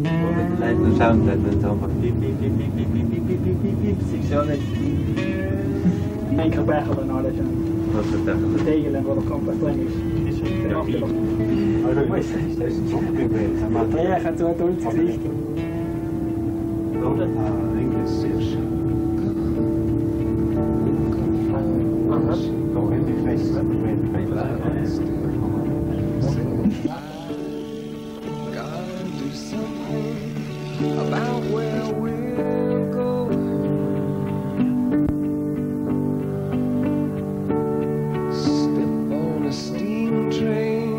Wo wir die Leute noch schauen, dann so einfach piep, piep, piep, piep, piep, piep, piep, piep, piep, piep, siehst du auch nicht. Ik ga bijgelen naar alles. Was ist das? De tegel en wat er komt, dat klein is. Is het afgelopen. Also, wo ist das? Das ist ein Zug gewesen. Ja, gaat zo door het gezicht. Oder? Eigentlich sehr schön. Noch in die Feste, wenn wir about where we're going. Step on a steam train.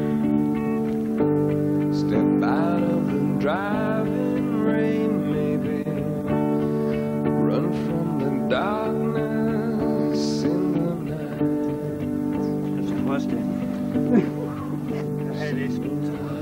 Step out of the driving rain, maybe. Run from the darkness in the night. Das ist was denn? Das ist gut.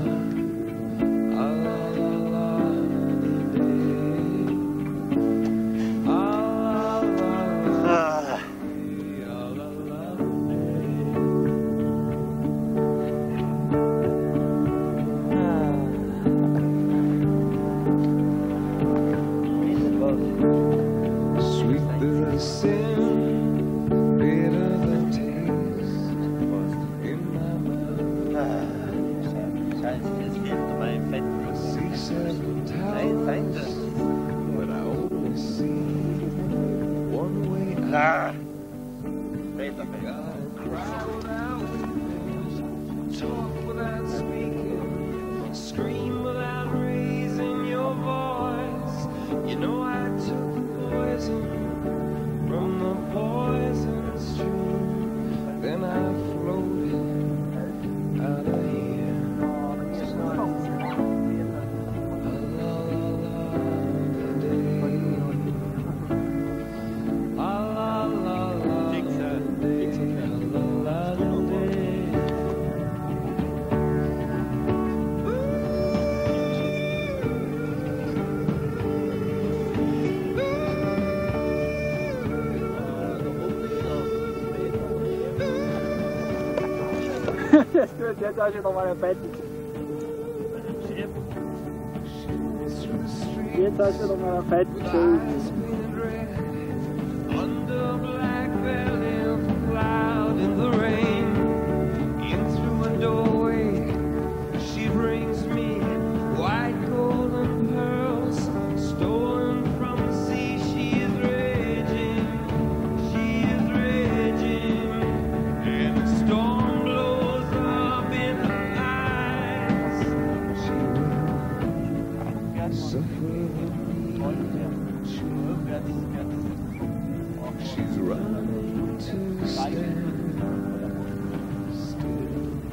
Sweet the sin, bitter the taste in my mouth. Scheiße, das wird dabei fett. See several Nein, towers, but I only see one way out. Später, Cry without windows, talk without speaking, scream without raising your voice. You know I took poison from the poison stream, then I floated out of here. Das tut jetzt auch schon noch mal ein Bett. Jetzt hast du noch mal ein Bett. Under black belly of cloud in the rain, in through a doorway, she brings me white golden pearls, stolen from the sea. She is raging, and the storm blows up in her eyes. She will suffer. She's running to stand still.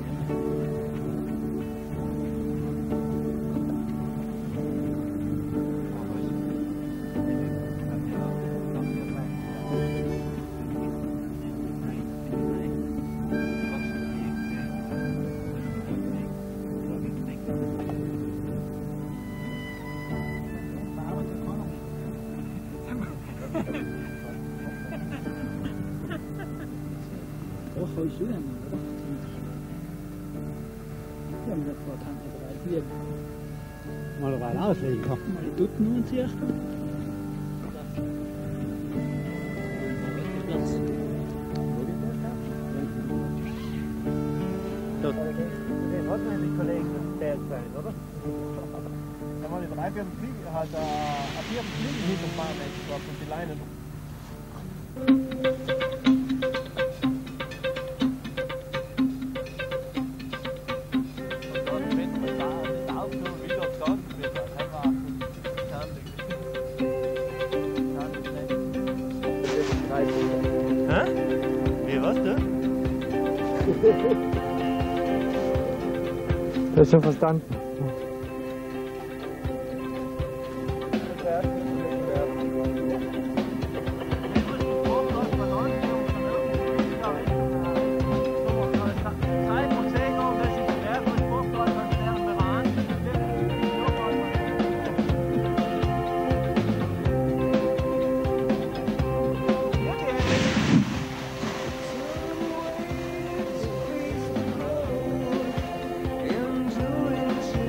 Doch, hol ich wieder mal, oder? Ja, mit der Vortang bereit wird. Mal eine Weile auslegen kann. Mal die Dutten und zuerst. Den hat man die Kollegen erzählt sein, oder? Da waren die 3, 4 Fliegen, halt 4 Fliegen hinterfahren, ich glaube, und die Leinen. Hä? Wie, was du? Das ist schon verstanden. Into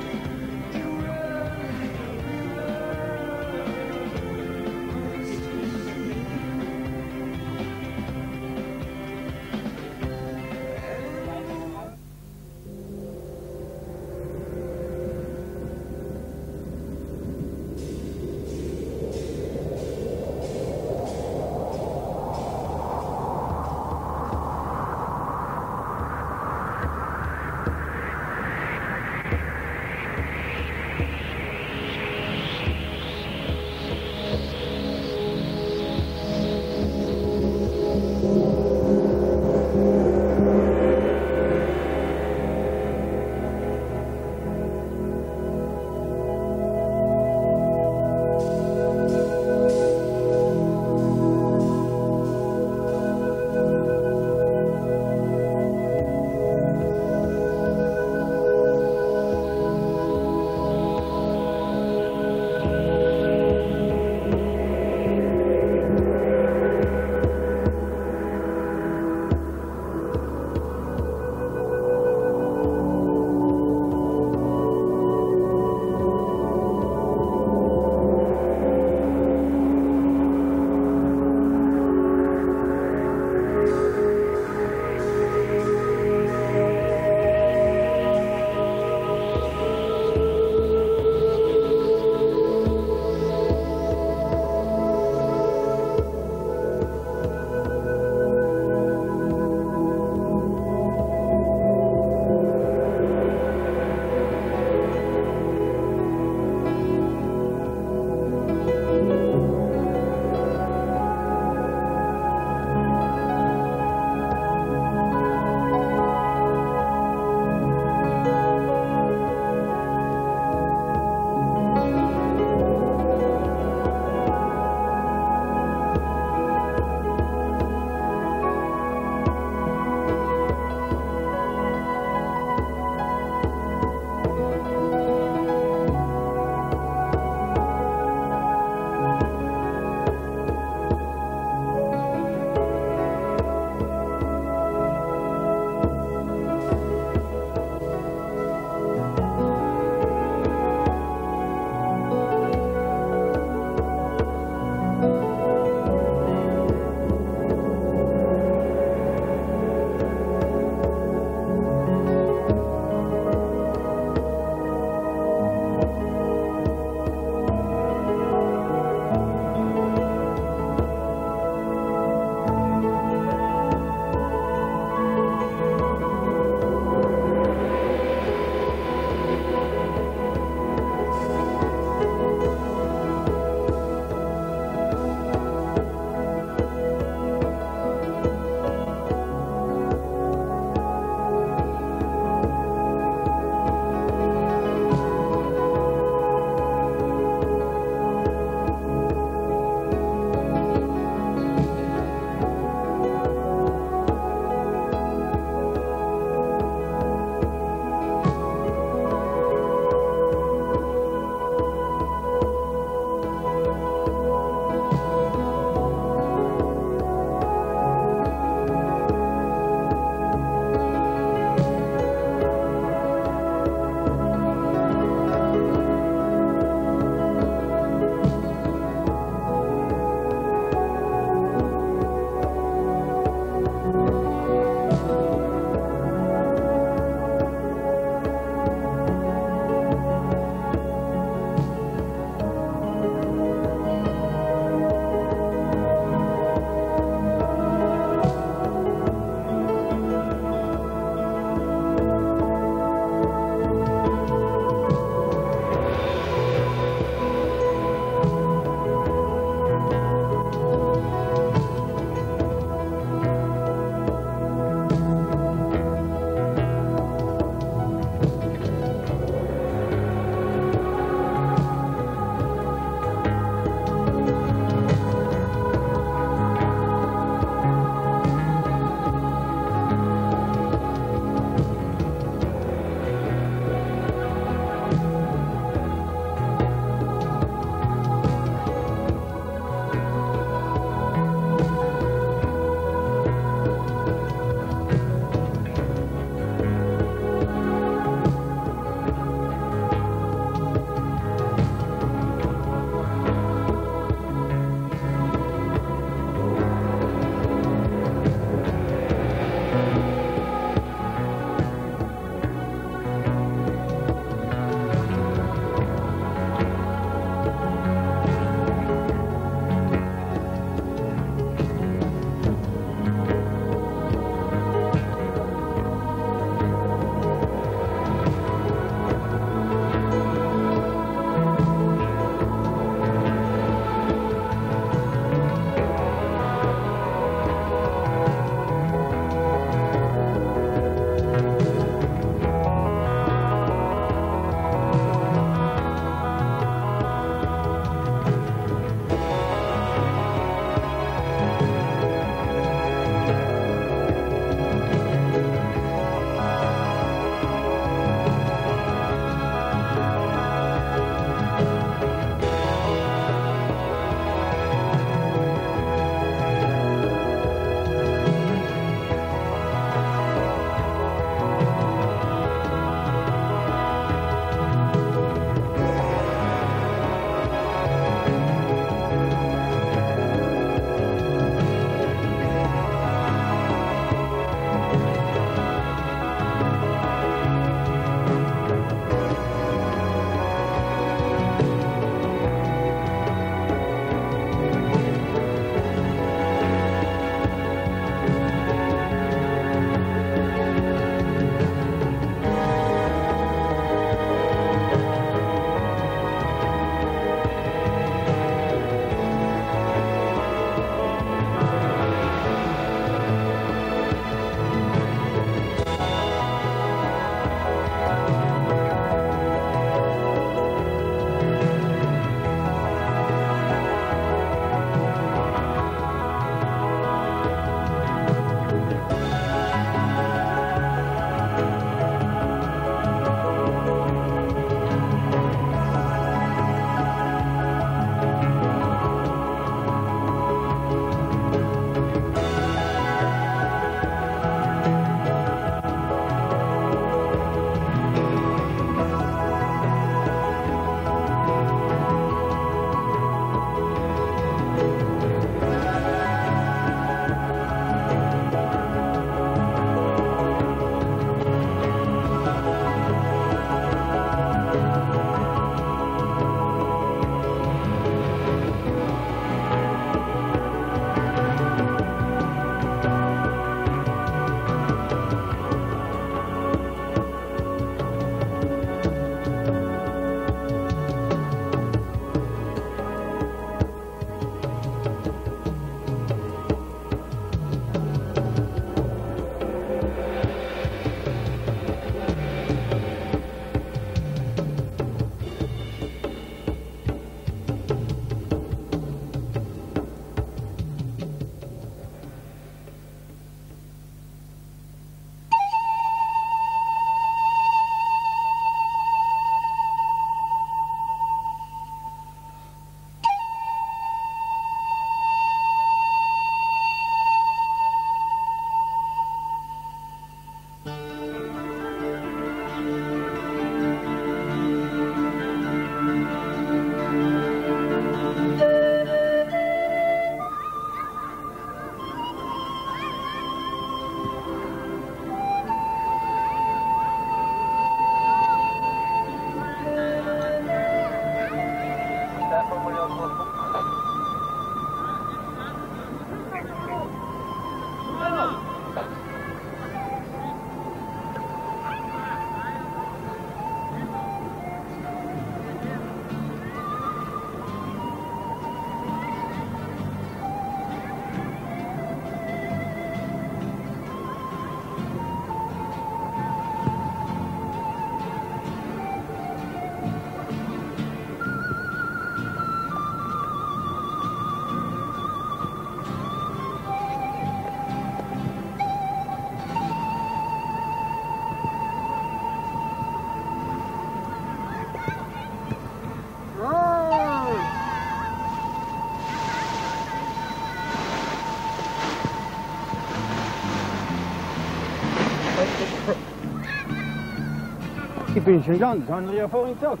bin schon ganz, das haben wir ja vorhin gesagt.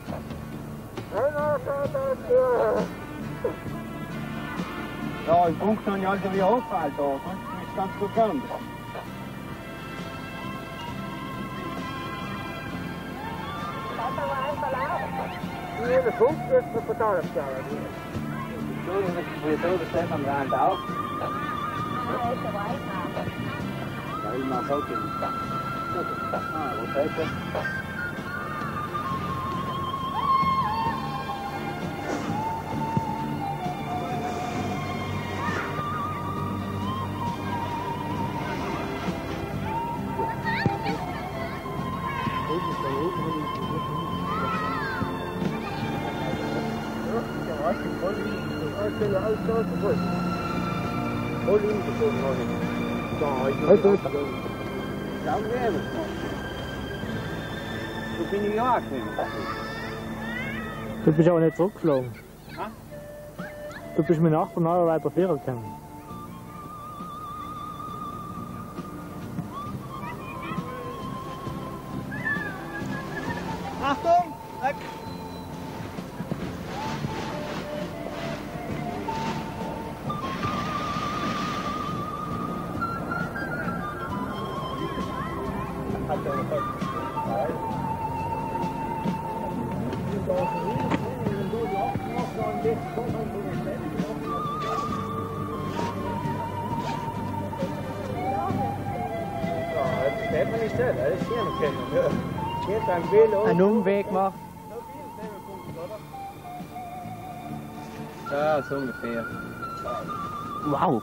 Ja, im Punkt haben ja also wieder aufgefallen, da kannst du mich ganz gut hören. Hier, de Funk ist für Verteidigungsjahre. Entschuldigung, wir so das Thema am Rand auch. Ja, ich mach's auch gehen. Ah, was heißt das? Du bin ich ja angekommen. Du bist aber nicht zurückgeflogen. Ha? Du bist mit Nachbarn weiter Vierer gekommen. Achtung! Weg! Einen Umweg machen. Ja, so ungefähr. Wow!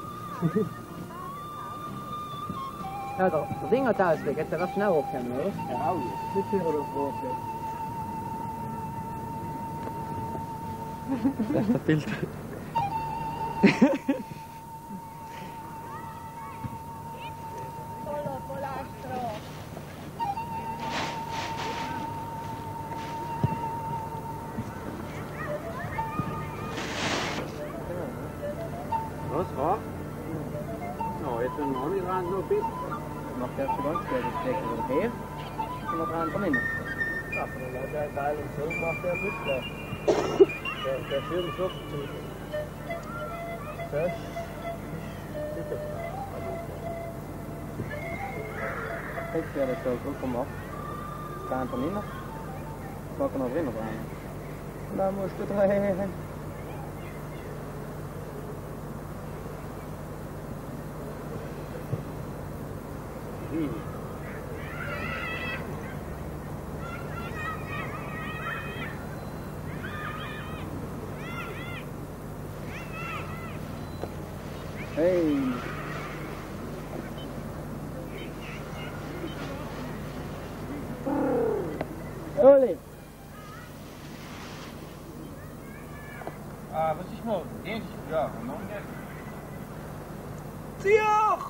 Ja, der Ringertausweg hätte er schnell aufkommen, oder? Ja, auch nicht. Bitte oder Vorfeld. Das ist das Bild. Was war? Ja, jetzt sind wir auch nicht ran, so ein bisschen. Macht der schon ganz gut, das Stecken oder her. Und noch dran von innen. Ja, von der Leiterteil und so macht er mit. Der schöne Schutz zu. Das bitte. Jetzt wäre das so gut gemacht. Dran von innen. Mag er noch drinnen rein. Und dann musst du drehen. Hey! Oli! Ah, was ist noch? Ähnlich, ja, noch nicht. Zieh auch!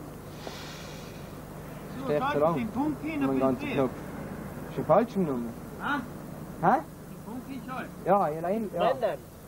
Der ist zu lang. Den Punkt hin, Mein ganzer Knopf. Ist ein falscher Nummer. Ah? Hä? Den Punkt hin, schon. Ja, hier dahin. Ja. Blenden.